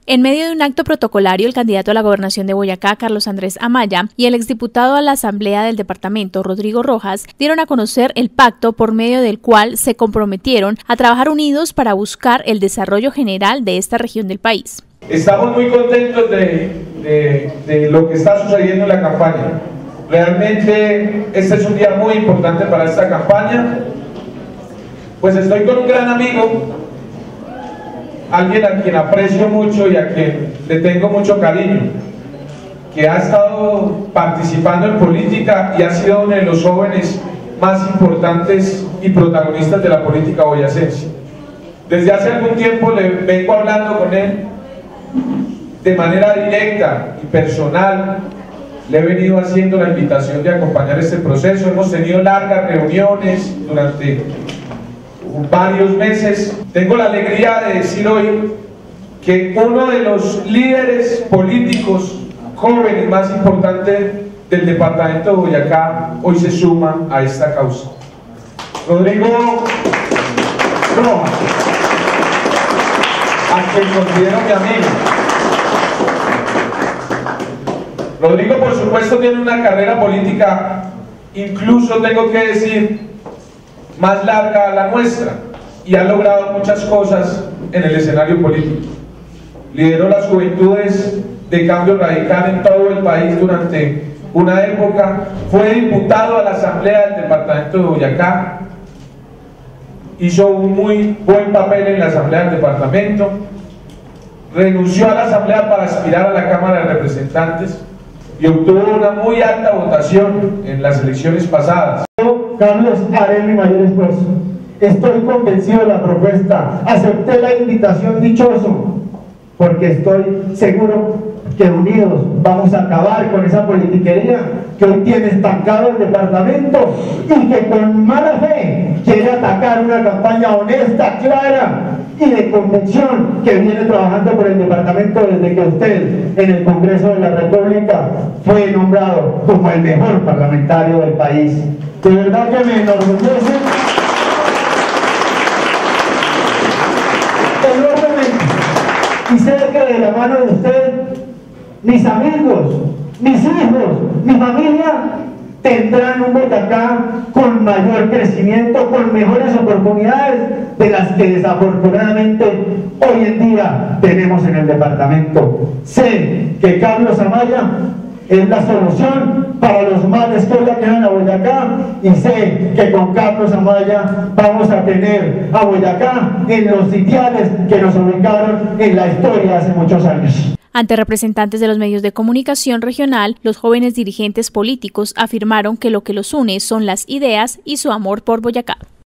En medio de un acto protocolario, el candidato a la gobernación de Boyacá, Carlos Andrés Amaya, y el exdiputado a la Asamblea del departamento, Rodrigo Rojas, dieron a conocer el pacto por medio del cual se comprometieron a trabajar unidos para buscar el desarrollo general de esta región del país. Estamos muy contentos de lo que está sucediendo en la campaña. Realmente este es un día muy importante para esta campaña, pues estoy con un gran amigo, alguien a quien aprecio mucho y a quien le tengo mucho cariño, que ha estado participando en política y ha sido uno de los jóvenes más importantes y protagonistas de la política boyacense. Desde hace algún tiempo le vengo hablando con él de manera directa y personal. Le he venido haciendo la invitación de acompañar este proceso. Hemos tenido largas reuniones durante varios meses. Tengo la alegría de decir hoy que uno de los líderes políticos jóvenes más importantes del departamento de Boyacá hoy se suma a esta causa. Rodrigo Rojas, a quien considero mi amigo. Rodrigo, por supuesto, tiene una carrera política, incluso tengo que decir, más larga a la nuestra, y ha logrado muchas cosas en el escenario político. Lideró las juventudes de Cambio Radical en todo el país durante una época, fue diputado a la Asamblea del departamento de Boyacá, hizo un muy buen papel en la Asamblea del departamento, renunció a la Asamblea para aspirar a la Cámara de Representantes y obtuvo una muy alta votación en las elecciones pasadas. Carlos, haré mi mayor esfuerzo. Estoy convencido de la propuesta. Acepté la invitación, dichoso, porque estoy seguro que unidos vamos a acabar con esa politiquería que hoy tiene estancado el departamento y que con mala fe quiere atacar una campaña honesta, clara y de convicción que viene trabajando por el departamento desde que usted en el Congreso de la República fue nombrado como el mejor parlamentario del país. De verdad que me enorgullece enormemente, y sé que de la mano de usted mis amigos, mis hijos, mi familia tendrán un Boyacá con mayor crecimiento, con mejores oportunidades de las que desafortunadamente hoy en día tenemos en el departamento. Sé que Carlos Amaya es la solución para los males que hoy aquejan a Boyacá, y sé que con Carlos Amaya vamos a tener a Boyacá en los sitiales que nos ubicaron en la historia hace muchos años. Ante representantes de los medios de comunicación regional, los jóvenes dirigentes políticos afirmaron que lo que los une son las ideas y su amor por Boyacá.